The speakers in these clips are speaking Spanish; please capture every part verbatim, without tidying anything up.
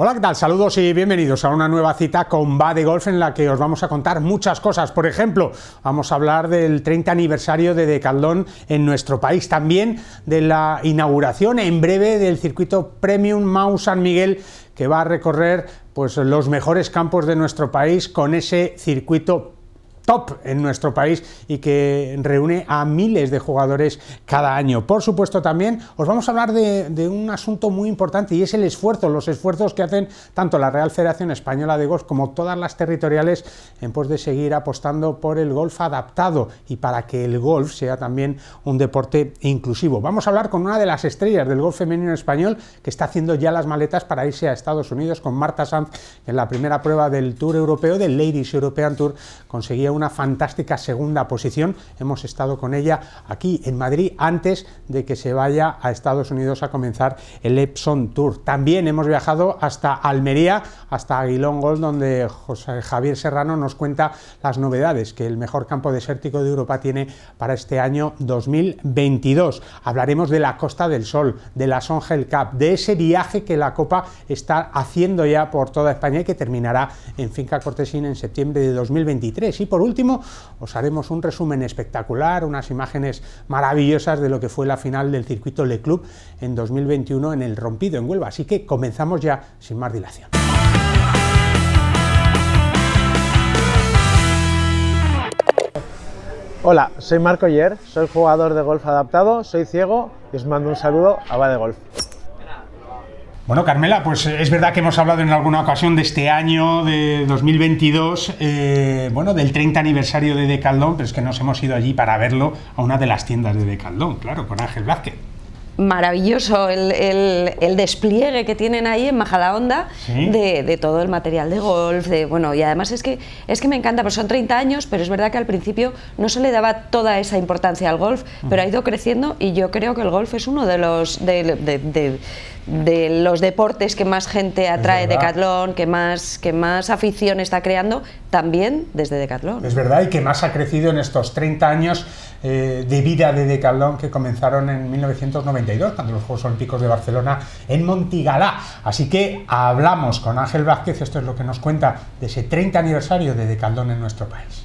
Hola, ¿qué tal? Saludos y bienvenidos a una nueva cita con Va de Golf, en la que os vamos a contar muchas cosas. Por ejemplo, vamos a hablar del treinta aniversario de Decathlon en nuestro país, también de la inauguración en breve del circuito Premium Mau San Miguel, que va a recorrer pues, los mejores campos de nuestro país con ese circuito top en nuestro país y que reúne a miles de jugadores cada año. Por supuesto, también os vamos a hablar de, de un asunto muy importante, y es el esfuerzo, los esfuerzos que hacen tanto la Real Federación Española de Golf como todas las territoriales en pos de seguir apostando por el golf adaptado y para que el golf sea también un deporte inclusivo. Vamos a hablar con una de las estrellas del golf femenino español, que está haciendo ya las maletas para irse a Estados Unidos, con Marta Sanz, que en la primera prueba del Tour Europeo, del Ladies European Tour, conseguía una fantástica segunda posición. Hemos estado con ella aquí en Madrid antes de que se vaya a Estados Unidos a comenzar el Epson Tour. También hemos viajado hasta Almería, hasta Aguilón Golf, donde José Javier Serrano nos cuenta las novedades que el mejor campo desértico de Europa tiene para este año dos mil veintidós. Hablaremos de la Costa del Sol, de la Songel Cup, de ese viaje que la Copa está haciendo ya por toda España y que terminará en Finca Cortesín en septiembre de dos mil veintitrés. Y por último, os haremos un resumen espectacular, unas imágenes maravillosas de lo que fue la final del circuito Le Club en dos mil veintiuno en el Rompido, en Huelva. Así que comenzamos ya sin más dilación. Hola, soy Marco Yer, soy jugador de golf adaptado, soy ciego y os mando un saludo a Va de Golf. Bueno, Carmela, pues es verdad que hemos hablado en alguna ocasión de este año, de dos mil veintidós, eh, bueno, del treinta aniversario de Decathlon, pero es que nos hemos ido allí para verlo a una de las tiendas de Decathlon, claro, con Ángel Vázquez. Maravilloso el, el, el despliegue que tienen ahí en Majadahonda, ¿sí?, de, de todo el material de golf, de, bueno, y además es que, es que me encanta, pues son treinta años, pero es verdad que al principio no se le daba toda esa importancia al golf, uh-huh. pero ha ido creciendo, y yo creo que el golf es uno de los, de, de, de, de los deportes que más gente atrae Decathlon, que más, que más afición está creando, también desde Decathlon. Es verdad, y que más ha crecido en estos treinta años eh, de vida de Decathlon, que comenzaron en mil novecientos noventa y dos, cuando los Juegos Olímpicos de Barcelona en Montigalá. Así que hablamos con Ángel Vázquez, esto es lo que nos cuenta de ese treinta aniversario de Decathlon en nuestro país.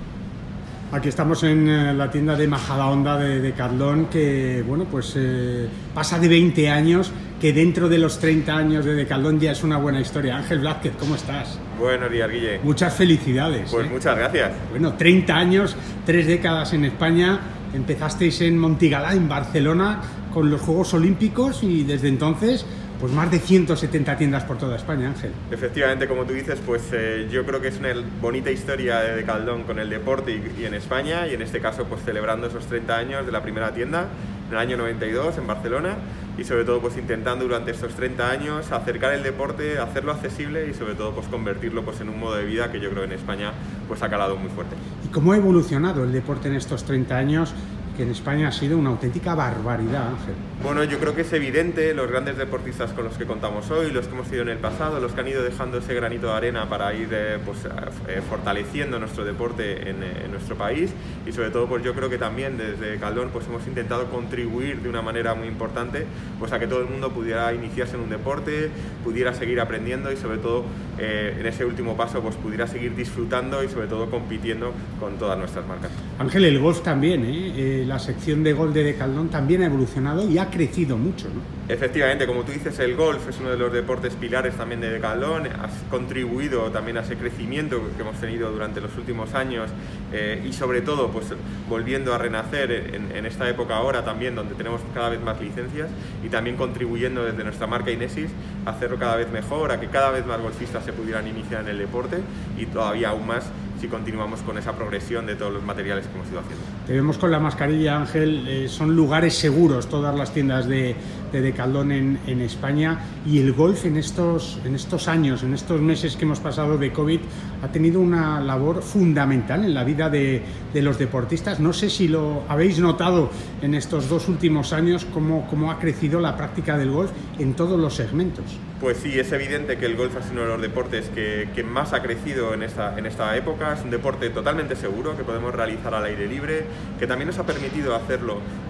Aquí estamos en la tienda de Majadahonda de Decathlon, que bueno, pues eh, pasa de veinte años, que dentro de los treinta años de Decathlon ya es una buena historia. Ángel Vázquez, ¿cómo estás? Buenos días, Guille. Muchas felicidades. Pues ¿eh? muchas gracias. Bueno, treinta años, tres décadas en España, empezasteis en Montigalá, en Barcelona, con los Juegos Olímpicos, y desde entonces pues más de ciento setenta tiendas por toda España, Ángel. Efectivamente, como tú dices, pues eh, yo creo que es una bonita historia de Decathlon con el deporte y, y en España, y en este caso pues celebrando esos treinta años de la primera tienda en el año noventa y dos en Barcelona, y sobre todo pues intentando durante estos treinta años acercar el deporte, hacerlo accesible y sobre todo pues convertirlo pues en un modo de vida que yo creo en España pues ha calado muy fuerte. ¿Y cómo ha evolucionado el deporte en estos treinta años? Que en España ha sido una auténtica barbaridad, Ángel. Bueno, yo creo que es evidente, los grandes deportistas con los que contamos hoy, los que hemos sido en el pasado, los que han ido dejando ese granito de arena para ir eh, pues, eh, fortaleciendo nuestro deporte en, en nuestro país, y sobre todo pues yo creo que también desde Decathlon pues hemos intentado contribuir de una manera muy importante pues a que todo el mundo pudiera iniciarse en un deporte, pudiera seguir aprendiendo y sobre todo eh, en ese último paso pues pudiera seguir disfrutando y sobre todo compitiendo con todas nuestras marcas. Ángel, el golf también, ¿eh? eh la sección de golf de Decathlon también ha evolucionado y ha crecido mucho, ¿no? Efectivamente, como tú dices, el golf es uno de los deportes pilares también de Decathlon, ha contribuido también a ese crecimiento que hemos tenido durante los últimos años eh, y sobre todo pues volviendo a renacer en, en esta época ahora también, donde tenemos cada vez más licencias, y también contribuyendo desde nuestra marca Inesis a hacerlo cada vez mejor, a que cada vez más golfistas se pudieran iniciar en el deporte, y todavía aún más si continuamos con esa progresión de todos los materiales que hemos ido haciendo. Te vemos con la mascarilla, Ángel, eh, son lugares seguros todas las tiendas de, de Decathlon en, en España, y el golf en estos, en estos años, en estos meses que hemos pasado de COVID, ha tenido una labor fundamental en la vida de, de los deportistas. No sé si lo habéis notado en estos dos últimos años, cómo, cómo ha crecido la práctica del golf en todos los segmentos. Pues sí, es evidente que el golf ha sido uno de los deportes que, que más ha crecido en esta, en esta época. Es un deporte totalmente seguro, que podemos realizar al aire libre, que también nos ha permitido hacerlo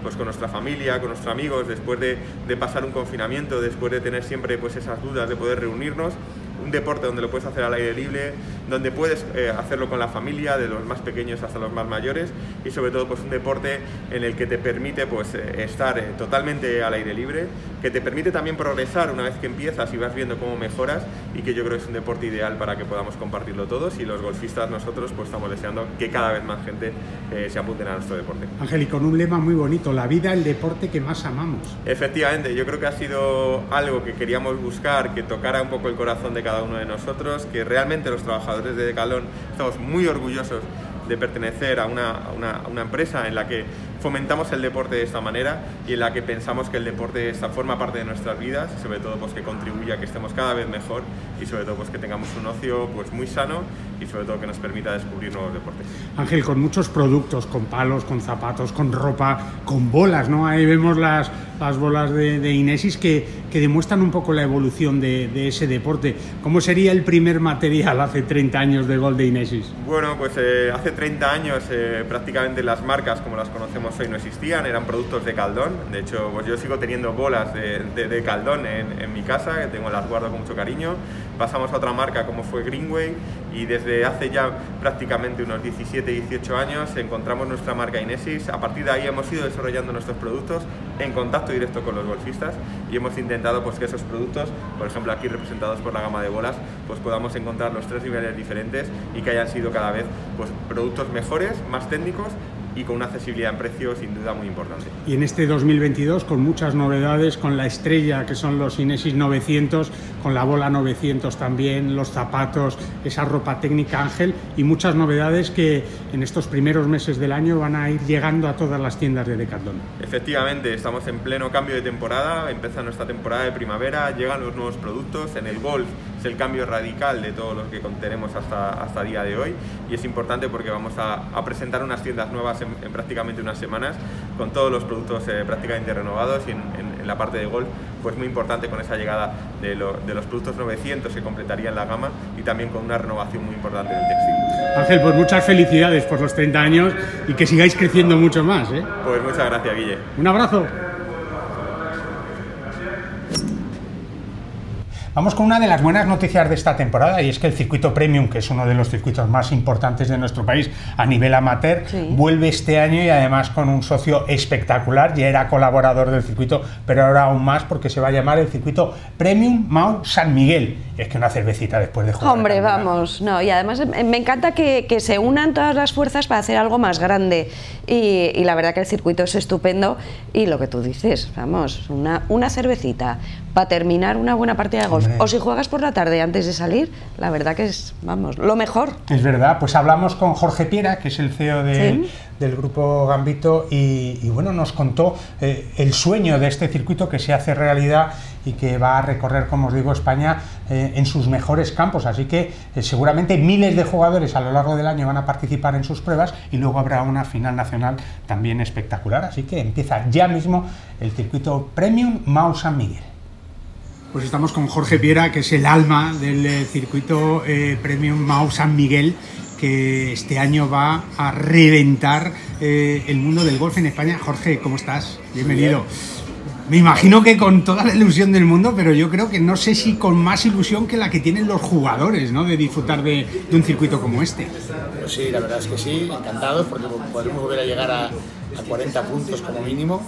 pues con nuestra familia, con nuestros amigos, después de, de pasar un confinamiento, después de tener siempre pues esas dudas de poder reunirnos. Un deporte donde lo puedes hacer al aire libre, donde puedes eh, hacerlo con la familia, de los más pequeños hasta los más mayores, y sobre todo pues un deporte en el que te permite pues eh, estar eh, totalmente al aire libre, que te permite también progresar una vez que empiezas y vas viendo cómo mejoras, y que yo creo que es un deporte ideal para que podamos compartirlo todos, y los golfistas nosotros pues estamos deseando que cada vez más gente eh, se apunten a nuestro deporte. Ángel, y con un lema muy bonito: la vida, el deporte que más amamos. Efectivamente, yo creo que ha sido algo que queríamos buscar, que tocara un poco el corazón de cada uno de nosotros, que realmente los trabajadores de Decathlon estamos muy orgullosos de pertenecer a una, a, una, a una empresa en la que fomentamos el deporte de esta manera y en la que pensamos que el deporte esta forma parte de nuestras vidas, y sobre todo pues que contribuya a que estemos cada vez mejor, y sobre todo pues que tengamos un ocio pues muy sano, y sobre todo que nos permita descubrir nuevos deportes. Ángel, con muchos productos, con palos, con zapatos, con ropa, con bolas, ¿no? Ahí vemos las, las bolas de, de Inesis que, que demuestran un poco la evolución de, de ese deporte. ¿Cómo sería el primer material hace treinta años de golf de Inesis? Bueno, pues eh, hace treinta años eh, prácticamente las marcas como las conocemos hoy no existían, eran productos de Decathlon. De hecho, pues yo sigo teniendo bolas de, de, de Decathlon en, en mi casa, que tengo, las guardo con mucho cariño. Pasamos a otra marca como fue Greenway, y desde hace ya prácticamente unos diecisiete, dieciocho años encontramos nuestra marca Inesis. A partir de ahí hemos ido desarrollando nuestros productos en contacto directo con los golfistas, y hemos intentado pues que esos productos, por ejemplo aquí representados por la gama de bolas, pues podamos encontrar los tres niveles diferentes y que hayan sido cada vez pues productos mejores, más técnicos y con una accesibilidad en precio sin duda muy importante. Y en este dos mil veintidós con muchas novedades, con la estrella que son los Inesis novecientos, con la bola novecientos también, los zapatos, esa ropa técnica, Ángel, y muchas novedades que en estos primeros meses del año van a ir llegando a todas las tiendas de Decathlon. Efectivamente, estamos en pleno cambio de temporada, empieza nuestra temporada de primavera, llegan los nuevos productos. En el golf es el cambio radical de todo lo que tenemos hasta, hasta día de hoy, y es importante porque vamos a, a presentar unas tiendas nuevas en, en prácticamente unas semanas, con todos los productos eh, prácticamente renovados, y en, en, en la parte de golf pues muy importante con esa llegada de, lo, de los productos novecientos que completarían la gama, y también con una renovación muy importante del textil. Ángel, pues muchas felicidades por los treinta años y que sigáis creciendo mucho más, ¿eh? Pues muchas gracias, Guille. Un abrazo. Vamos con una de las buenas noticias de esta temporada, y es que el circuito Premium, que es uno de los circuitos más importantes de nuestro país a nivel amateur, sí, vuelve este año, y además con un socio espectacular. Ya era colaborador del circuito, pero ahora aún más, porque se va a llamar el circuito Premium Mau San Miguel. Y es que una cervecita después de jugar. Hombre, vamos, no, y además me encanta que, que se unan todas las fuerzas para hacer algo más grande, y, y la verdad que el circuito es estupendo, y lo que tú dices, vamos, una, una cervecita para terminar una buena partida de golf. O si juegas por la tarde antes de salir, la verdad que es, vamos, lo mejor. Es verdad. Pues hablamos con Jorge Piera, que es el C E O de, ¿sí?, del grupo Gambito, y, y bueno, nos contó eh, el sueño de este circuito que se hace realidad y que va a recorrer, como os digo, España eh, en sus mejores campos. Así que eh, seguramente miles de jugadores a lo largo del año van a participar en sus pruebas, y luego habrá una final nacional también espectacular. Así que empieza ya mismo el circuito Premium Mau San Miguel. Pues estamos con Jorge Piera, que es el alma del eh, circuito eh, Premium Mau San Miguel, que este año va a reventar eh, el mundo del golf en España. Jorge, ¿cómo estás? Bienvenido. Me imagino que con toda la ilusión del mundo, pero yo creo que no sé si con más ilusión que la que tienen los jugadores, ¿no?, de disfrutar de, de un circuito como este. Pues sí, la verdad es que sí, encantados, porque podemos volver a llegar a, a cuarenta puntos como mínimo.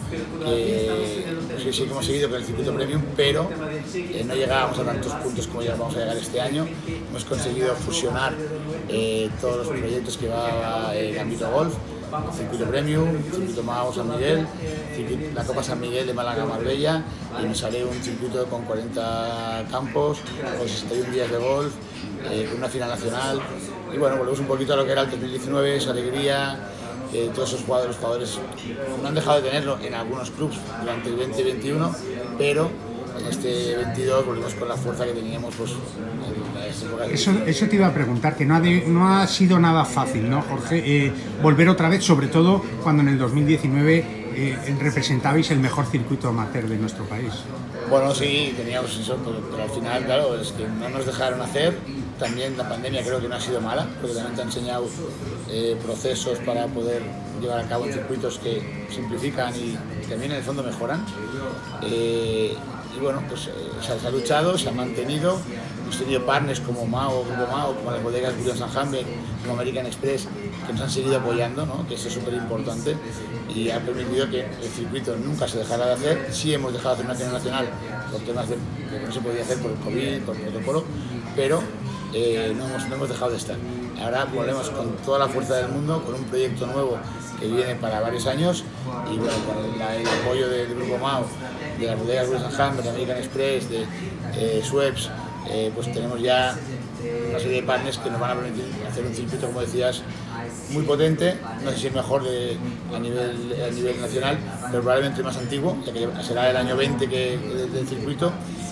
Eh, sí, sí que hemos seguido con el circuito Premium, pero eh, no llegábamos a tantos puntos como ya vamos a llegar este año. Hemos conseguido fusionar eh, todos los proyectos que va el Gambito Golf, el circuito Premium, el circuito Mau San Miguel, la Copa San Miguel de Málaga Marbella, y nos sale un circuito con cuarenta campos, con sesenta y un días de golf, eh, con una final nacional. Y bueno, volvemos un poquito a lo que era el dos mil diecinueve, esa alegría. Eh, todos esos jugadores, los jugadores no han dejado de tenerlo en algunos clubes durante el veinte veintiuno, pero en este veintidós volvimos con la fuerza que teníamos pues, en la época de... Eso, eso te iba a preguntar, que no ha, de, no ha sido nada fácil, ¿no, Jorge? Eh, volver otra vez, sobre todo cuando en el dos mil diecinueve eh, representabais el mejor circuito amateur de nuestro país. Bueno, sí, teníamos eso, pero, pero al final, claro, es que no nos dejaron hacer, también la pandemia creo que no ha sido mala, porque también te ha enseñado eh, procesos para poder llevar a cabo en circuitos que simplifican y también en el fondo mejoran. Eh, y bueno, pues eh, se, se ha luchado, se ha mantenido. Hemos tenido partners como Mao, Grupo Mao, como las bodegas Williams and Humber, como American Express, que nos han seguido apoyando, ¿no? Que eso es súper importante y ha permitido que el circuito nunca se dejara de hacer. Sí hemos dejado de hacer una acción nacional por temas de, de que no se podía hacer por el COVID, por el protocolo, pero eh, no, hemos, no hemos dejado de estar. Ahora volvemos con toda la fuerza del mundo, con un proyecto nuevo que viene para varios años y bueno, con la, el apoyo del Grupo Mao, de las bodegas Williams and Humber, de American Express, de eh, Schweppes, eh, pues tenemos ya una serie de partners que nos van a permitir hacer un circuito, como decías, muy potente, no sé si es mejor de, a, nivel, a nivel nacional, pero probablemente más antiguo, ya que será el año veinte que, del, del circuito,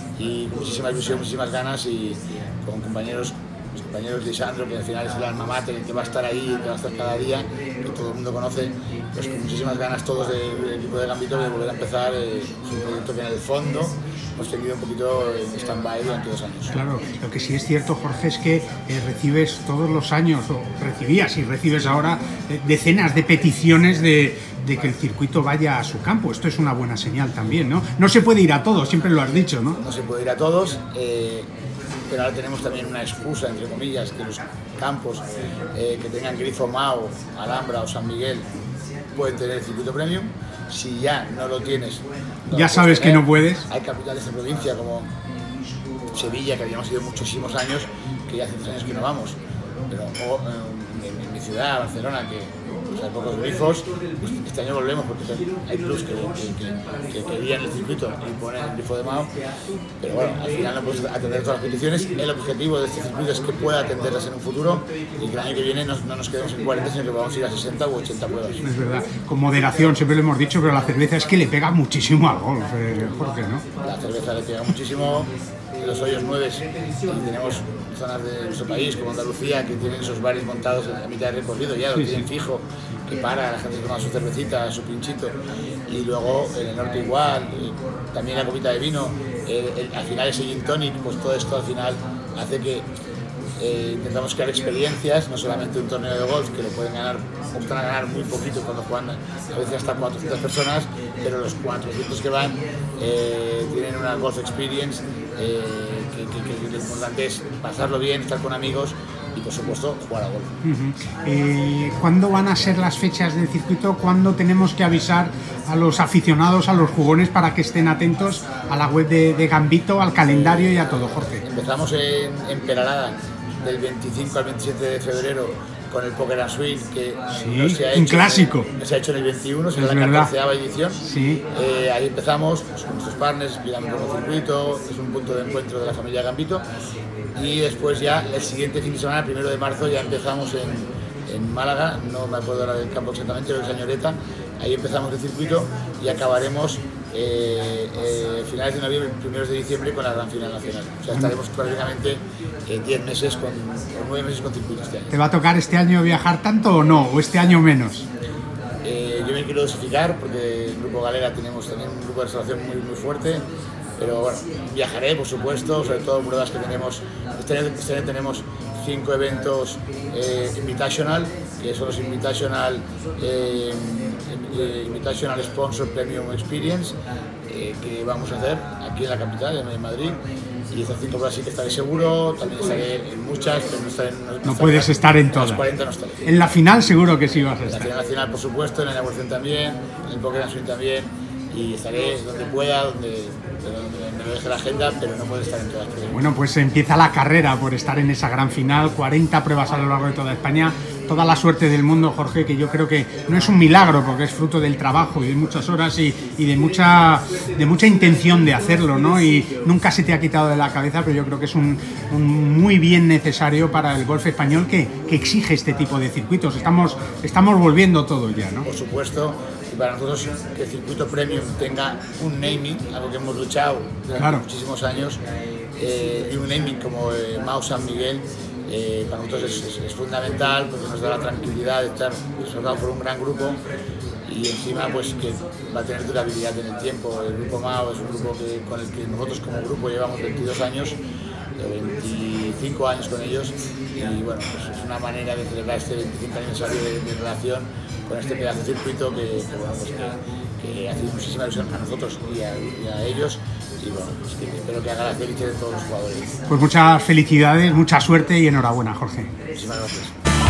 y con muchísima ilusión, muchísimas ganas y con compañeros, los compañeros de Sandro, que al final es el alma mater, el que va a estar ahí, el que va a estar cada día, que todo el mundo conoce, pues con muchísimas ganas todos del de equipo de Gambito de volver a empezar. Eh, es un proyecto que en el fondo hemos tenido un poquito en stand-by durante dos años. Claro, lo que sí es cierto, Jorge, es que eh, recibes todos los años, o recibías y recibes ahora eh, decenas de peticiones de, de que el circuito vaya a su campo. Esto es una buena señal también, ¿no? No se puede ir a todos, siempre lo has dicho, ¿no? No se puede ir a todos, eh, pero ahora tenemos también una excusa, entre comillas, que los campos eh, que tengan grifo Mao, Alhambra o San Miguel pueden tener el circuito premium. Si ya no lo tienes, no ya lo sabes tener. Que no puedes. Hay capitales de provincia como Sevilla, que habíamos ido muchísimos años, que ya hace tres años que no vamos, pero o, eh, en, en mi ciudad, Barcelona, que o sea, hay pocos grifos, pues este año volvemos porque hay clubs que, que, que, que querían el circuito y ponen el grifo de Mao, pero bueno, al final no puedes atender todas las peticiones. El objetivo de este circuito es que pueda atenderlas en un futuro y que el año que viene no, no nos quedemos en cuarenta, sino que vamos a ir a sesenta u ochenta pruebas. Es verdad, con moderación, siempre lo hemos dicho, pero la cerveza es que le pega muchísimo al golf, eh, Jorge, ¿no? La cerveza le pega muchísimo. Los hoyos nueve, y tenemos zonas de nuestro país como Andalucía que tienen esos bares montados en la mitad del recorrido, ya lo sí, tienen sí. fijo, que para, la gente toma su cervecita, su pinchito, y luego en el norte igual, también la copita de vino, el, el, al final ese gin tonic, pues todo esto al final hace que eh, intentamos crear experiencias, no solamente un torneo de golf que lo pueden ganar, optan a ganar muy poquito cuando juegan a veces hasta cuatrocientas personas, pero los cuatrocientos que van eh, tienen una golf experience. Eh, que, que, que lo importante es pasarlo bien, estar con amigos y por supuesto jugar a golf. Uh-huh. eh, ¿Cuándo van a ser las fechas del circuito? ¿Cuándo tenemos que avisar a los aficionados, a los jugones, para que estén atentos a la web de, de Gambito, al calendario y a todo, Jorge? Empezamos en, en Peralada del veinticinco al veintisiete de febrero con el Poker and Swing, que sí, no se ha hecho, un clásico. No se ha hecho en el veintiuno, será la catorceava edición. Sí. Eh, ahí empezamos pues, con nuestros partners, explicando el circuito, es un punto de encuentro de la familia Gambito. Y después ya el siguiente fin de semana, el primero de marzo, ya empezamos en, en Málaga, no me acuerdo ahora del campo exactamente, pero es Añoreta. Ahí empezamos el circuito y acabaremos eh, eh, finales de noviembre, primeros de diciembre con la gran final nacional. O sea, estaremos prácticamente diez eh, meses, con, o nueve meses con circuito este año. ¿Te va a tocar este año viajar tanto o no? ¿O este año menos? Eh, yo me quiero dosificar porque en el Grupo Galera tenemos también un grupo de restauración muy, muy fuerte. Pero bueno, viajaré, por supuesto, sobre todo pruebas que tenemos. Este año, este año tenemos cinco eventos eh, Invitational, que son los Invitational, eh, Invitational Sponsor Premium Experience, eh, que vamos a hacer aquí en la capital, en Madrid. Y estas cinco pruebas sí que estaré seguro, también estaré en muchas, pero no estaré en... No, no puedes en, estar en todas. En las cuarenta no estaré. En la final seguro que sí vas a estar. En la final nacional, por supuesto, en la inauguración también, en el Poker and Swing también. Y estaré donde pueda, donde, donde me lo deje la agenda, pero no puedo estar en todas. Bueno, pues empieza la carrera por estar en esa gran final, cuarenta pruebas a lo largo de toda España. Toda la suerte del mundo, Jorge, que yo creo que no es un milagro porque es fruto del trabajo y de muchas horas y, y de mucha de mucha intención de hacerlo, ¿no? Y nunca se te ha quitado de la cabeza, pero yo creo que es un, un muy bien necesario para el golf español que, que exige este tipo de circuitos. Estamos, estamos volviendo todo ya, ¿no? Por supuesto. Y para nosotros que el circuito premium tenga un naming, algo que hemos luchado durante claro. muchísimos años, eh, y un naming como eh, Mao San Miguel, eh, para nosotros es, es, es fundamental porque nos da la tranquilidad de estar respaldado por un gran grupo y encima pues que va a tener durabilidad en el tiempo. El grupo Mao es un grupo que, con el que nosotros como grupo llevamos veintidós años. veinticinco años con ellos y bueno, pues es una manera de celebrar este veinticinco aniversario de, de relación con este pedazo de circuito que, que, bueno, pues que, que hace muchísima ilusión a nosotros y a, y a ellos y bueno, pues que espero que haga la felicidad de todos los jugadores. Pues muchas felicidades, mucha suerte y enhorabuena, Jorge. Muchísimas gracias.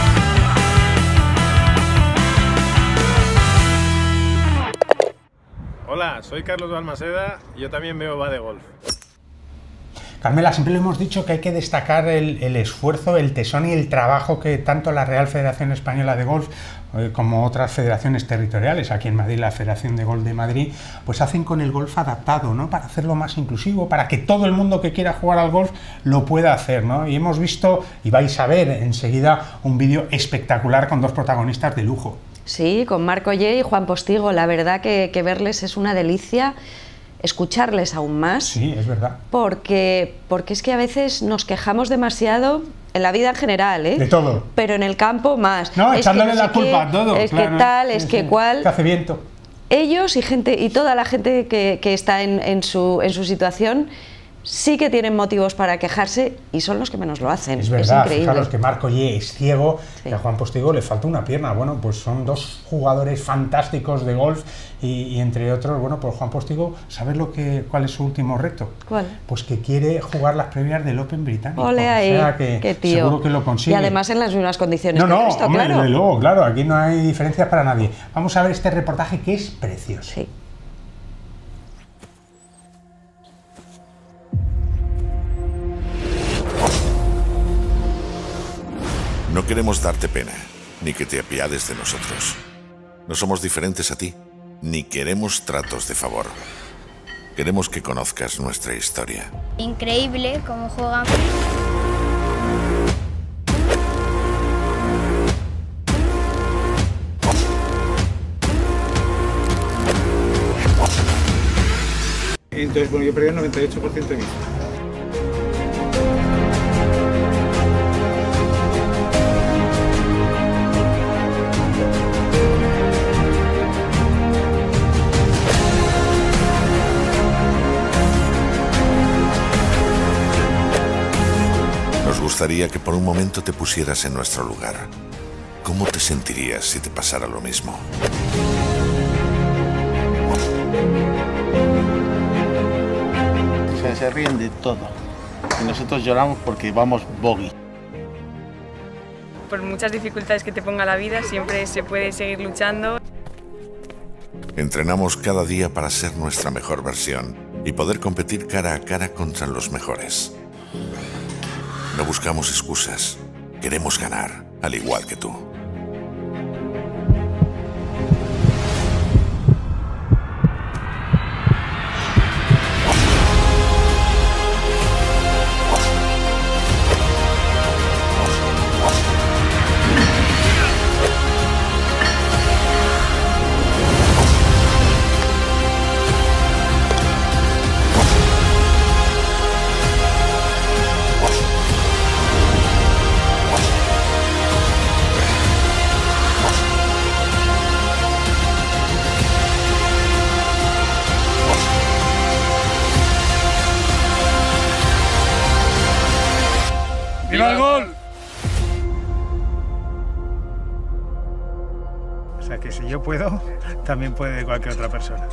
Hola, soy Carlos Balmaseda y yo también veo Va de Golf. Carmela, siempre le hemos dicho que hay que destacar el, el esfuerzo, el tesón y el trabajo que tanto la Real Federación Española de Golf eh, como otras federaciones territoriales, aquí en Madrid la Federación de Golf de Madrid, pues hacen con el golf adaptado, ¿no? Para hacerlo más inclusivo, para que todo el mundo que quiera jugar al golf lo pueda hacer, ¿no? Y hemos visto, y vais a ver enseguida, un vídeo espectacular con dos protagonistas de lujo. Sí, con Marc Oller y Juan Postigo, la verdad que, que verles es una delicia. Escucharles aún más. Sí, es verdad. Porque, porque es que a veces nos quejamos demasiado en la vida en general, ¿eh? De todo. Pero en el campo más. No, es echándole que no la culpa qué, a todo. Es claro, que tal, sí, es sí, que cual. Que hace viento. Ellos y gente y toda la gente que, que está en, en, su, en su situación sí que tienen motivos para quejarse y son los que menos lo hacen. Es verdad, es increíble. fijaros que Marc Oller es ciego sí. y a Juan Postigo le falta una pierna. Bueno, pues son dos jugadores fantásticos de golf y, y entre otros, bueno, pues Juan Postigo, ¿sabes lo que, cuál es su último reto? ¿Cuál? Pues que quiere jugar las previas del Open británico. Ole ahí, o sea que qué tío. seguro que lo consigue. Y además en las mismas condiciones no, que no, el resto, hombre, claro. desde luego, claro, aquí no hay diferencias para nadie. Vamos a ver este reportaje que es precioso. Sí. No queremos darte pena, ni que te apiades de nosotros. No somos diferentes a ti, ni queremos tratos de favor. Queremos que conozcas nuestra historia. Increíble cómo juegan. Entonces, bueno, yo perdí el noventa y ocho por ciento de mi vida. Nos gustaría que por un momento te pusieras en nuestro lugar. ¿Cómo te sentirías si te pasara lo mismo? Se, se ríen de todo y nosotros lloramos porque vamos bogey. Por muchas dificultades que te ponga la vida, siempre se puede seguir luchando. Entrenamos cada día para ser nuestra mejor versión y poder competir cara a cara contra los mejores. No buscamos excusas, queremos ganar, al igual que tú. ¡Viva el gol! O sea que si yo puedo, también puede cualquier otra persona.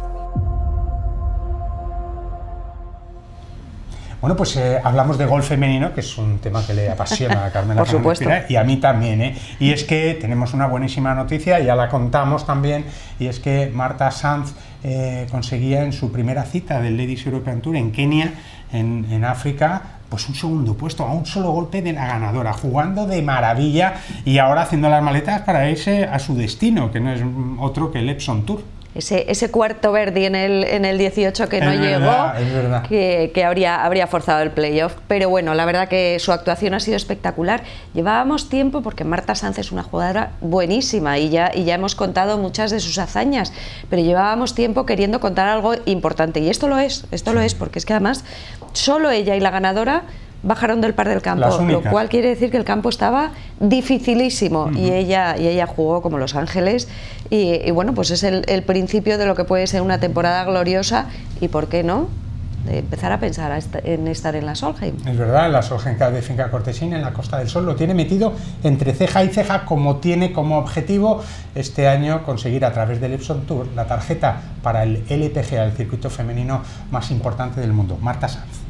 Bueno, pues eh, hablamos de golf femenino, que es un tema que le apasiona a Carmela. Por supuesto. Y a mí también, ¿eh? Y es que tenemos una buenísima noticia, ya la contamos también, y es que Marta Sanz eh, conseguía en su primera cita del Ladies European Tour en Kenia, en, en África, pues un segundo puesto, a un solo golpe de la ganadora, jugando de maravilla y ahora haciendo las maletas para irse a su destino, que no es otro que el Epsom Tour. Ese, ese cuarto Verdi en el, en el dieciocho que no es llegó, verdad, es verdad. que, que habría, habría forzado el playoff. Pero bueno, la verdad que su actuación ha sido espectacular. Llevábamos tiempo, porque Marta Sanz es una jugadora buenísima y ya, y ya hemos contado muchas de sus hazañas, pero llevábamos tiempo queriendo contar algo importante. Y esto lo es, esto lo es, porque es que además solo ella y la ganadora bajaron del par del campo, lo cual quiere decir que el campo estaba dificilísimo. Uh-huh. y, ella, y ella jugó como Los Ángeles y, y bueno, pues es el, el principio de lo que puede ser una temporada gloriosa y, ¿por qué no?, de empezar a pensar a esta, en estar en la Solheim. Es verdad, la Solheim de Finca Cortesín, en la Costa del Sol, lo tiene metido entre ceja y ceja, como tiene como objetivo este año conseguir a través del Epson Tour la tarjeta para el L P G A, el circuito femenino más importante del mundo. Marta Sanz.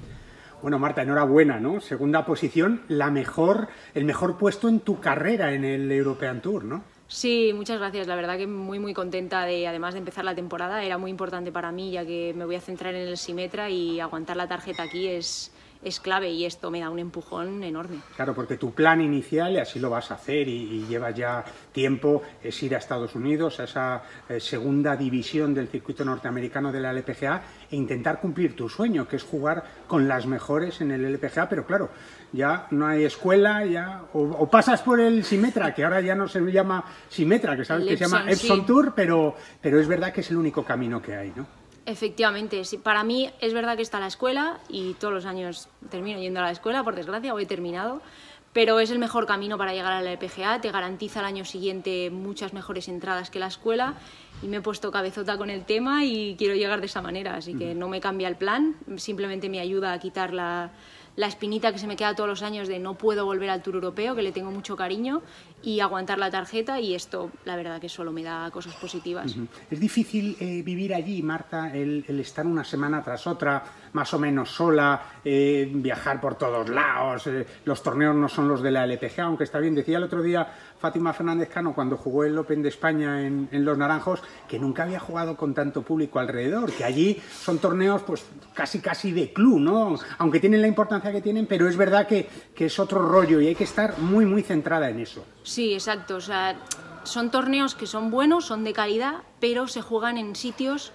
Bueno, Marta, enhorabuena, ¿no? Segunda posición, la mejor, el mejor puesto en tu carrera en el European Tour, ¿no? Sí, muchas gracias. La verdad que muy muy contenta de, además de empezar la temporada, era muy importante para mí, ya que me voy a centrar en el Symetra y aguantar la tarjeta aquí es, es clave, y esto me da un empujón enorme. Claro, porque tu plan inicial, y así lo vas a hacer, y, y llevas ya tiempo, es ir a Estados Unidos, a esa eh, segunda división del circuito norteamericano de la L P G A, e intentar cumplir tu sueño, que es jugar con las mejores en el L P G A, pero claro, ya no hay escuela, ya o, o pasas por el Symetra, que ahora ya no se llama Symetra, que sabes el que Epson, se llama Epson sí. Tour, pero, pero es verdad que es el único camino que hay, ¿no? Efectivamente, sí. Para mí es verdad que está la escuela, y todos los años termino yendo a la escuela, por desgracia, hoy he terminado, pero es el mejor camino para llegar a la L P G A, te garantiza el año siguiente muchas mejores entradas que la escuela, y me he puesto cabezota con el tema y quiero llegar de esa manera, así que no me cambia el plan, simplemente me ayuda a quitar la, la espinita que se me queda todos los años de no puedo volver al Tour Europeo, que le tengo mucho cariño, y aguantar la tarjeta, y esto la verdad que solo me da cosas positivas. Uh-huh. Es difícil eh, vivir allí, Marta, el, el estar una semana tras otra, más o menos sola, eh, viajar por todos lados, eh, los torneos no son los de la L P G A, aunque está bien, decía el otro día Fátima Fernández Cano cuando jugó el Open de España en, en Los Naranjos, que nunca había jugado con tanto público alrededor, que allí son torneos pues casi casi de club, ¿no? Aunque tienen la importancia que tienen, pero es verdad que, que es otro rollo y hay que estar muy muy centrada en eso. Sí, exacto, o sea, son torneos que son buenos, son de calidad, pero se juegan en sitios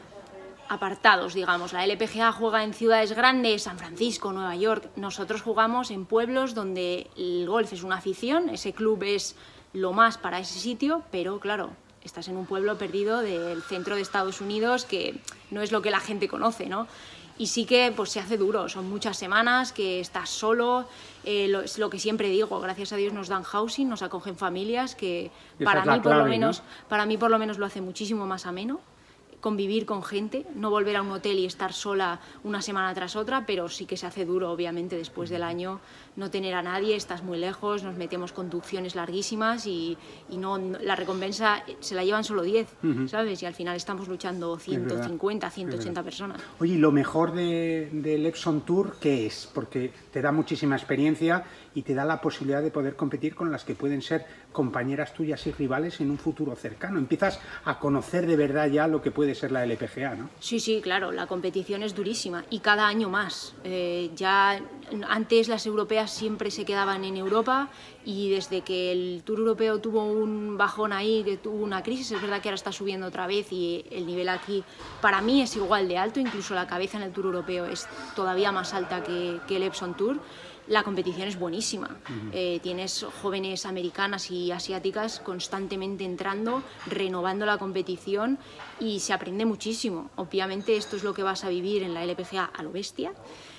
apartados, digamos. La L P G A juega en ciudades grandes, San Francisco, Nueva York. Nosotros jugamos en pueblos donde el golf es una afición, ese club es lo más para ese sitio, pero claro, estás en un pueblo perdido del centro de Estados Unidos que no es lo que la gente conoce, ¿no? Y sí que pues se hace duro, son muchas semanas que estás solo, eh, lo, es lo que siempre digo, gracias a Dios nos dan housing, nos acogen familias, que para mí, por lo menos, para mí por lo menos lo hace muchísimo más ameno, convivir con gente, no volver a un hotel y estar sola una semana tras otra, pero sí que se hace duro, obviamente, después del año no tener a nadie, estás muy lejos, nos metemos conducciones larguísimas y, y no, la recompensa se la llevan solo diez, uh-huh. ¿sabes? Y al final estamos luchando ciento cincuenta, ciento ochenta personas. Oye, ¿y lo mejor de, del Epson Tour qué es? Porque te da muchísima experiencia y te da la posibilidad de poder competir con las que pueden ser compañeras tuyas y rivales en un futuro cercano. Empiezas a conocer de verdad ya lo que puede ser la L P G A, ¿no? Sí, sí, claro, la competición es durísima y cada año más. Eh, ya antes las europeas siempre se quedaban en Europa y desde que el Tour Europeo tuvo un bajón ahí, que tuvo una crisis, es verdad que ahora está subiendo otra vez y el nivel aquí para mí es igual de alto, incluso la cabeza en el Tour Europeo es todavía más alta que, que el Epson Tour. La competición es buenísima, uh-huh. eh, tienes jóvenes americanas y asiáticas constantemente entrando, renovando la competición y se aprende muchísimo. Obviamente esto es lo que vas a vivir en la L P G A a lo bestia,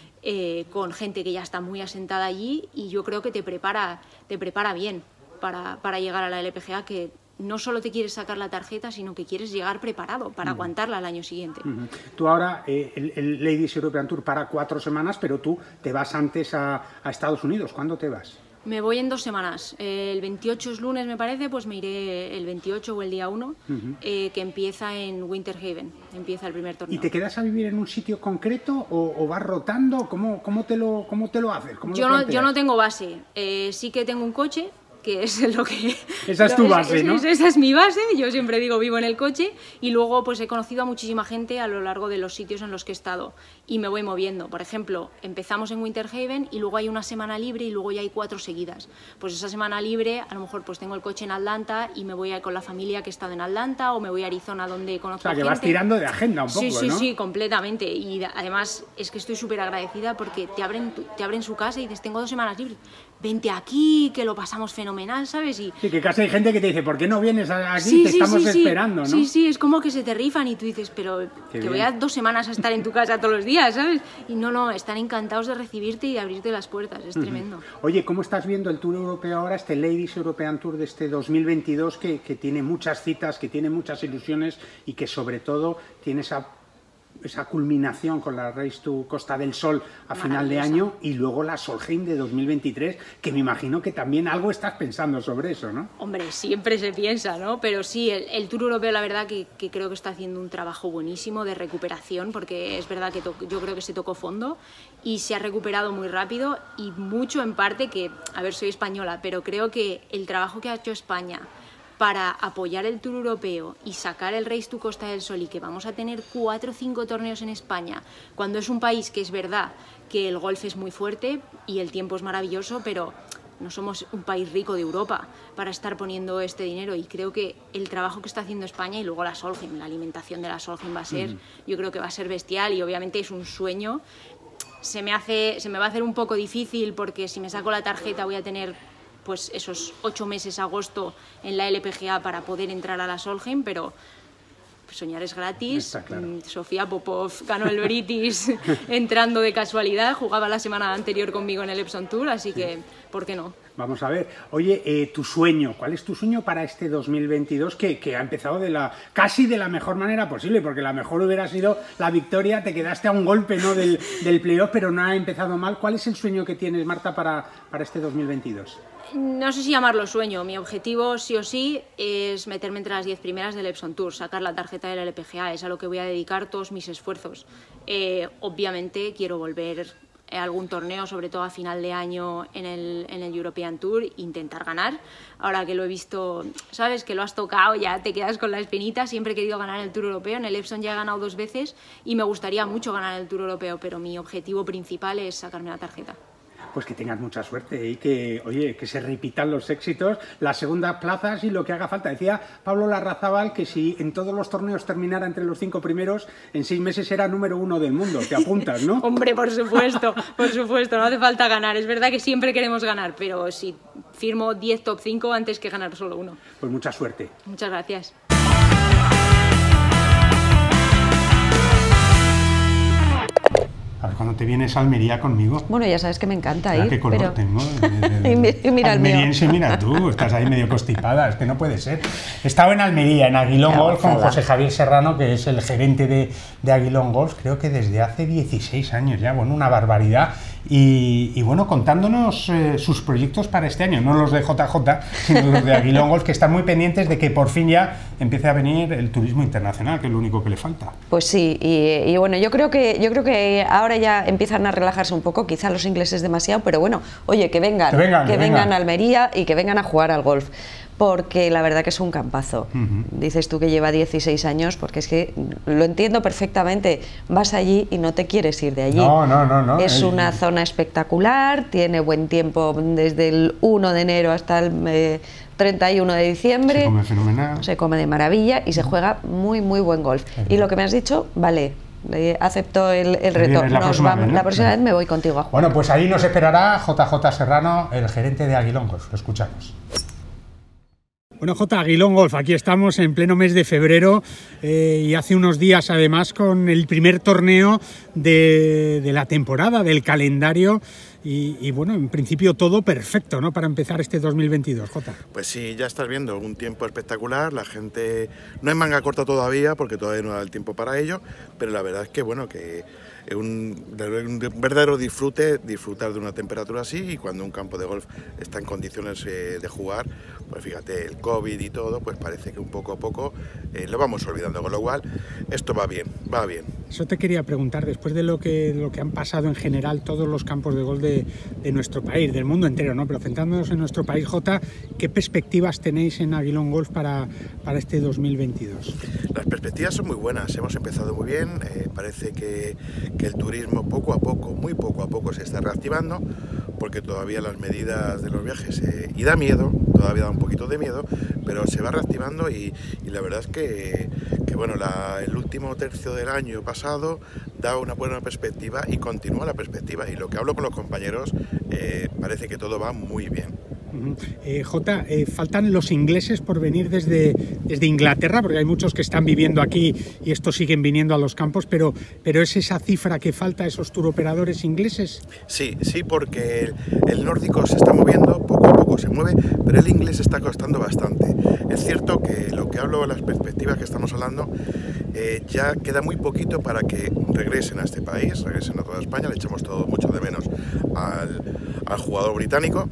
eh, con gente que ya está muy asentada allí y yo creo que te prepara, te prepara bien para, para llegar a la L P G A, que no solo te quieres sacar la tarjeta, sino que quieres llegar preparado para uh-huh. aguantarla al año siguiente. Uh-huh. Tú ahora, eh, el, el Ladies European Tour para cuatro semanas, pero tú te vas antes a, a Estados Unidos. ¿Cuándo te vas? Me voy en dos semanas. El veintiocho es lunes, me parece, pues me iré el veintiocho o el día uno, uh-huh. eh, que empieza en Winter Haven, empieza el primer torneo. ¿Y te quedas a vivir en un sitio concreto o, o vas rotando? ¿Cómo, cómo, te, lo, cómo te lo haces? ¿Cómo yo, lo no, yo no tengo base, eh, sí que tengo un coche, que es lo que... Esa es tu base, es, ¿no? Es, esa es mi base, yo siempre digo vivo en el coche y luego pues he conocido a muchísima gente a lo largo de los sitios en los que he estado y me voy moviendo. Por ejemplo, empezamos en Winter Haven y luego hay una semana libre y luego ya hay cuatro seguidas. Pues esa semana libre, a lo mejor pues tengo el coche en Atlanta y me voy a, con la familia que he estado en Atlanta o me voy a Arizona donde conozco gente. O sea, que gente. vas tirando de agenda un poco, sí, sí, ¿no? Sí, sí, completamente. Y además es que estoy súper agradecida porque te abren, te abren su casa y dices, tengo dos semanas libres. Vente aquí, que lo pasamos fenomenal, ¿sabes? Y... Sí, que casi hay gente que te dice, ¿por qué no vienes aquí? Sí, te sí, estamos sí, esperando, sí. ¿no? Sí, sí, es como que se te rifan y tú dices, pero qué que bien. Voy a dos semanas a estar en tu casa todos los días, ¿sabes? Y no, no, están encantados de recibirte y de abrirte las puertas, es uh-huh. tremendo. Oye, ¿cómo estás viendo el Tour Europeo ahora, este Ladies European Tour de este dos mil veintidós, que, que tiene muchas citas, que tiene muchas ilusiones y que sobre todo tiene esa esa culminación con la Race to Costa del Sol a final de año y luego la Solheim de dos mil veintitrés, que me imagino que también algo estás pensando sobre eso, ¿no? Hombre, siempre se piensa, ¿no? Pero sí, el, el Tour Europeo la verdad que, que creo que está haciendo un trabajo buenísimo de recuperación, porque es verdad que yo creo que se tocó fondo y se ha recuperado muy rápido y mucho en parte que, a ver, soy española, pero creo que el trabajo que ha hecho España para apoyar el Tour Europeo y sacar el Race to Costa del Sol y que vamos a tener cuatro o cinco torneos en España, cuando es un país que es verdad que el golf es muy fuerte y el tiempo es maravilloso, pero no somos un país rico de Europa para estar poniendo este dinero, y creo que el trabajo que está haciendo España y luego la Solheim, la alimentación de la Solheim va a ser, mm. yo creo que va a ser bestial y obviamente es un sueño. Se me, hace, se me va a hacer un poco difícil porque si me saco la tarjeta voy a tener pues esos ocho meses, agosto, en la L P G A para poder entrar a la Solheim, pero soñar es gratis. Claro. Sofía Popov ganó el British entrando de casualidad, jugaba la semana anterior conmigo en el Epson Tour, así que, ¿por qué no? Vamos a ver. Oye, eh, tu sueño, ¿cuál es tu sueño para este dos mil veintidós que, que ha empezado de la casi de la mejor manera posible? Porque la mejor hubiera sido la victoria, te quedaste a un golpe, ¿no?, del, del playoff, pero no ha empezado mal. ¿Cuál es el sueño que tienes, Marta, para, para este dos mil veintidós? No sé si llamarlo sueño. Mi objetivo, sí o sí, es meterme entre las diez primeras del Epson Tour, sacar la tarjeta del L P G A. Es a lo que voy a dedicar todos mis esfuerzos. Eh, obviamente quiero volver a algún torneo, sobre todo a final de año en el, en el European Tour, intentar ganar. Ahora que lo he visto, sabes, que lo has tocado, ya te quedas con la espinita. Siempre he querido ganar el Tour Europeo. En el Epson ya he ganado dos veces y me gustaría mucho ganar el Tour Europeo, pero mi objetivo principal es sacarme la tarjeta. Pues que tengas mucha suerte y que, oye, que se repitan los éxitos, las segundas plazas y lo que haga falta. Decía Pablo Larrazábal que si en todos los torneos terminara entre los cinco primeros, en seis meses era número uno del mundo. Te apuntas, ¿no? Hombre, por supuesto, por supuesto, no hace falta ganar. Es verdad que siempre queremos ganar, pero si firmo diez top cinco antes que ganar solo uno. Pues mucha suerte. Muchas gracias. A ver, cuando te vienes a Almería conmigo. Bueno, ya sabes que me encanta ir. ¿Qué color pero... tengo? y mira el mío. Almeriense, mira tú, estás ahí medio constipada, es que no puede ser. He estado en Almería, en Aguilón Golf, con José Javier Serrano, que es el gerente de, de Aguilón Golf, creo que desde hace dieciséis años ya, bueno, una barbaridad. Y, y bueno, contándonos eh, sus proyectos para este año, no los de J J, sino los de Aguilón Golf, que están muy pendientes de que por fin ya empiece a venir el turismo internacional, que es lo único que le falta. Pues sí, y, y bueno, yo creo que yo creo que ahora ya empiezan a relajarse un poco, quizá los ingleses demasiado, pero bueno, oye, que vengan, que vengan, que que vengan, vengan a Almería y que vengan a jugar al golf, porque la verdad que es un campazo. Uh-huh. Dices tú que lleva dieciséis años, porque es que lo entiendo perfectamente, vas allí y no te quieres ir de allí. No, no, no, no. Es eh, una zona espectacular, tiene buen tiempo desde el uno de enero hasta el eh, treinta y uno de diciembre. Se come fenomenal. Se come de maravilla y se juega muy, muy buen golf. Uh-huh. Y lo que me has dicho, vale, eh, acepto el, el reto. La próxima, vamos, vez, ¿no? La próxima vez me voy contigo a jugar. Bueno, pues ahí nos esperará J J Serrano, el gerente de Aguilón Golf. Lo escuchamos. Bueno, J, Aguilón Golf, aquí estamos en pleno mes de febrero eh, y hace unos días además con el primer torneo de, de la temporada, del calendario y, y bueno, en principio todo perfecto, ¿no?, para empezar este dos mil veintidós, J. Pues sí, ya estás viendo un tiempo espectacular, la gente no es manga corta todavía porque todavía no da el tiempo para ello, pero la verdad es que bueno, que es un, un verdadero disfrute disfrutar de una temperatura así, y cuando un campo de golf está en condiciones eh, de jugar, pues fíjate, el COVID y todo, pues parece que un poco a poco eh, lo vamos olvidando, con lo cual esto va bien, va bien. Eso te quería preguntar, después de lo que, de lo que han pasado en general todos los campos de golf de, de nuestro país, del mundo entero, ¿no?, pero centrándonos en nuestro país, J, ¿qué perspectivas tenéis en Aguilón Golf para, para este dos mil veintidós? Las perspectivas son muy buenas, hemos empezado muy bien, eh, parece que, que el turismo poco a poco, muy poco a poco se está reactivando, porque todavía las medidas de los viajes, eh, y da miedo, todavía da un poquito de miedo, pero se va reactivando y, y la verdad es que, que bueno, la, el último tercio del año pasado da una buena perspectiva y continúa la perspectiva, y lo que hablo con los compañeros, eh, parece que todo va muy bien. Eh, J, eh, faltan los ingleses por venir desde, desde Inglaterra, porque hay muchos que están viviendo aquí y estos siguen viniendo a los campos, pero, pero ¿es esa cifra que falta, esos turoperadores ingleses? Sí, sí, porque el, el nórdico se está moviendo, poco a poco se mueve, pero el inglés está costando bastante. Es cierto que lo que hablo de las perspectivas que estamos hablando, eh, ya queda muy poquito para que regresen a este país, regresen a toda España, le echamos todo mucho de menos al, al jugador británico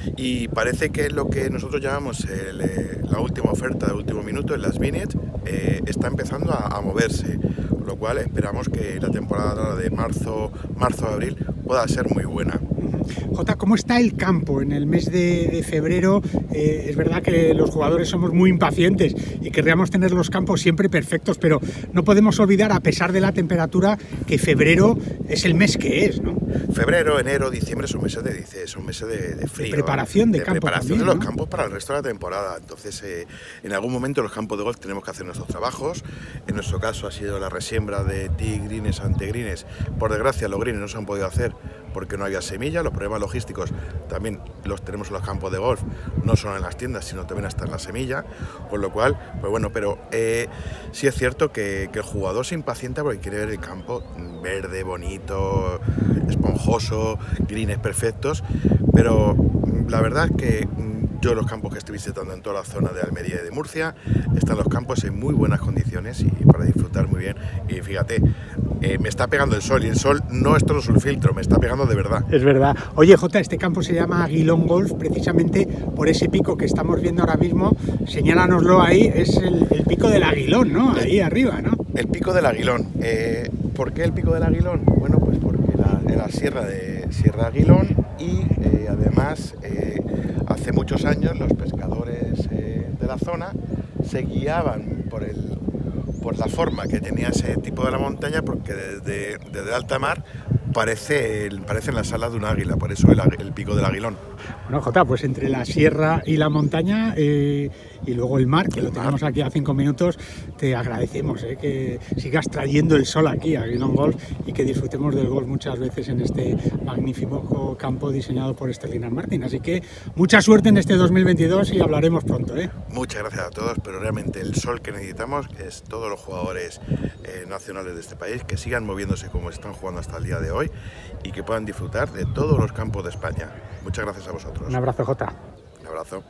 y parece que lo que nosotros llamamos el, eh, la última oferta de último minuto, el last minute, eh, está empezando a, a moverse, con lo cual esperamos que la temporada de marzo, marzo-abril pueda ser muy buena. Jota, ¿cómo está el campo en el mes de, de febrero? Eh, es verdad que los jugadores somos muy impacientes y querríamos tener los campos siempre perfectos, pero no podemos olvidar, a pesar de la temperatura, que febrero es el mes que es, ¿no? Febrero, enero, diciembre son meses de, son meses de, de frío. De preparación de, de campo preparación también, de los ¿no? campos para el resto de la temporada. Entonces, eh, en algún momento los campos de golf tenemos que hacer nuestros trabajos. En nuestro caso ha sido la resiembra de tee greens ante greens. Por desgracia, los greens no se han podido hacer porque no había semilla. Los problemas logísticos también los tenemos en los campos de golf, no solo en las tiendas, sino también hasta en la semilla. Con lo cual, pues bueno, pero eh, sí es cierto que, que el jugador se impacienta porque quiere ver el campo verde, bonito, esponjoso, greens perfectos, pero la verdad es que yo los campos que estoy visitando en toda la zona de Almería y de Murcia, están los campos en muy buenas condiciones y para disfrutar muy bien. Y fíjate, eh, me está pegando el sol y el sol no es todo un filtro, me está pegando de verdad. Es verdad. Oye, Jota, este campo se llama Aguilón Golf precisamente por ese pico que estamos viendo ahora mismo. Señálanoslo ahí, es el, el pico del Aguilón, ¿no? Ahí arriba, ¿no? El pico del Aguilón. Eh, ¿Por qué el pico del Aguilón? Bueno, pues porque la, la sierra de Sierra Aguilón y eh, además eh, hace muchos años los pescadores eh, de la zona se guiaban por, el, por la forma que tenía ese tipo de la montaña, porque desde, desde alta mar parece, parecen las alas de un águila, por eso el, el pico del Aguilón. Bueno, Jota, pues entre la sierra y la montaña eh, y luego el mar, que el lo mar. tenemos aquí a cinco minutos, te agradecemos eh, que sigas trayendo el sol aquí a Aguilón Golf y que disfrutemos del golf muchas veces en este magnífico campo diseñado por Sterling Martin. Así que mucha suerte en este dos mil veintidós y hablaremos pronto. ¿eh? Muchas gracias a todos, pero realmente el sol que necesitamos es todos los jugadores eh, nacionales de este país que sigan moviéndose como están jugando hasta el día de hoy y que puedan disfrutar de todos los campos de España. Muchas gracias a vosotros. Un abrazo, Jota. Un abrazo.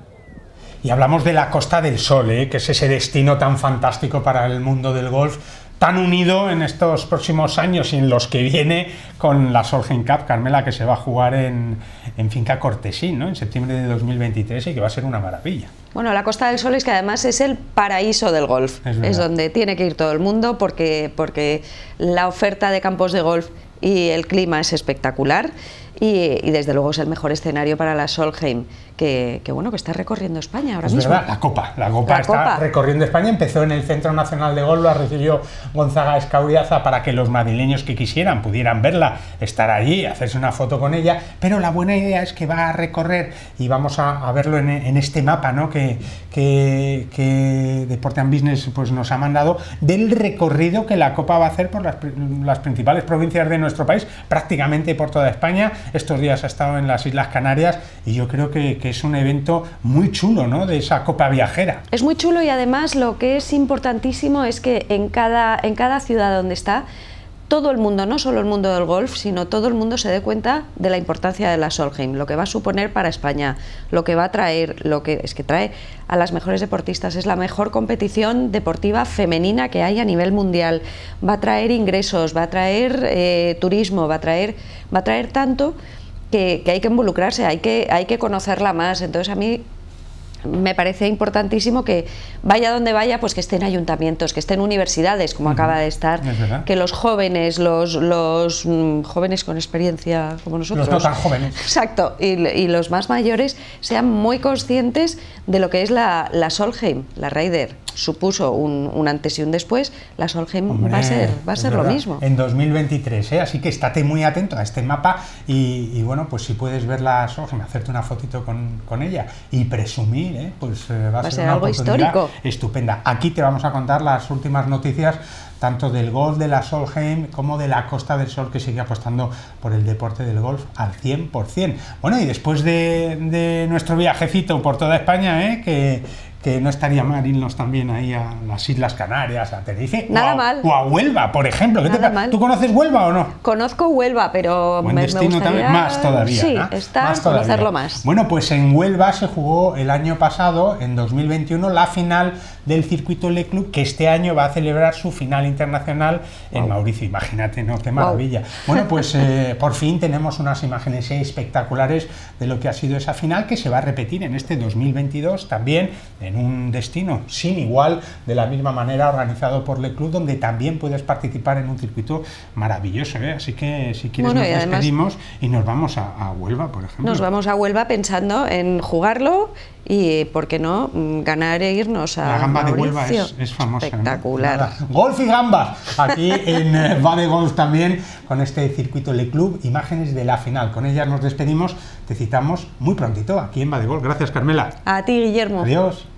Y hablamos de la Costa del Sol, ¿eh? Que es ese destino tan fantástico para el mundo del golf, tan unido en estos próximos años y en los que viene con la Solheim Cup, Carmela, que se va a jugar en, en Finca Cortesín, ¿no? En septiembre de dos mil veintitrés y que va a ser una maravilla. Bueno, la Costa del Sol es que además es el paraíso del golf, es, es donde tiene que ir todo el mundo porque, porque la oferta de campos de golf y el clima es espectacular y, y desde luego es el mejor escenario para la Solheim, que, que bueno, que está recorriendo España ahora es mismo. Verdad, la Copa, la Copa la está Copa. recorriendo España, empezó en el Centro Nacional de Golf, la recibió Gonzaga Escauriaza para que los madrileños que quisieran pudieran verla, estar allí, hacerse una foto con ella, pero la buena idea es que va a recorrer y vamos a, a verlo en, en este mapa, ¿no? que, que, que Deporte and Business pues, nos ha mandado, del recorrido que la Copa va a hacer por las, las principales provincias de nuestro país, prácticamente por toda España. Estos días ha estado en las Islas Canarias y yo creo que, que es un evento muy chulo, ¿no? De esa Copa viajera. Es muy chulo y además lo que es importantísimo es que en cada, en cada ciudad donde está, todo el mundo, no solo el mundo del golf, sino todo el mundo se dé cuenta de la importancia de la Solheim, lo que va a suponer para España, lo que va a traer, lo que es que trae a las mejores deportistas, es la mejor competición deportiva femenina que hay a nivel mundial, va a traer ingresos, va a traer eh, turismo, va a traer, va a traer tanto que, que hay que involucrarse, hay que, hay que conocerla más. Entonces a mí me parece importantísimo que vaya donde vaya, pues que estén ayuntamientos, que estén universidades, como uh-huh. acaba de estar, que los jóvenes, los, los mm, jóvenes con experiencia como nosotros, los no tan jóvenes, exacto, y, y los más mayores sean muy conscientes de lo que es la, la Solheim. La Ryder supuso un, un antes y un después, la Solheim Hombre, va a ser, va a ser lo mismo. En dos mil veintitrés, ¿eh? Así que estate muy atento a este mapa y, y bueno, pues si puedes ver la Solheim, hacerte una fotito con, con ella y presumir, ¿eh? Pues eh, va, va a ser, ser una algo histórico, estupenda. Aquí te vamos a contar las últimas noticias tanto del golf de la Solheim como de la Costa del Sol, que sigue apostando por el deporte del golf al cien por cien. Bueno, y después de, de nuestro viajecito por toda España, ¿eh? que que no estaría mal irnos también ahí a las Islas Canarias, a Tenerife, Nada o, a, mal. o a Huelva, por ejemplo. ¿Qué te mal. ¿Tú conoces Huelva o no? Conozco Huelva, pero Buen me, destino me gustaría... también, más todavía, sí, ¿no? está más conocerlo más. Bueno, pues en Huelva se jugó el año pasado, en dos mil veintiuno, la final del circuito Le Club, que este año va a celebrar su final internacional en wow. Mauricio. Imagínate, ¿no? Qué maravilla. Wow. Bueno, pues eh, por fin tenemos unas imágenes espectaculares de lo que ha sido esa final, que se va a repetir en este dos mil veintidós, también en un destino sin igual, de la misma manera organizado por Le Club, donde también puedes participar en un circuito maravilloso, ¿eh? Así que si quieres bueno, nos despedimos y nos vamos a, a Huelva, por ejemplo. Nos vamos a Huelva pensando en jugarlo y, ¿por qué no?, ganar e irnos a La gamba Mauricio. de Huelva es, es famosa. Espectacular. ¿No? Golf y gambas, aquí en eh, Va de Golf también, con este circuito Le Club, imágenes de la final. Con ellas nos despedimos, te citamos muy prontito aquí en Va de Golf. Gracias, Carmela. A ti, Guillermo. Adiós.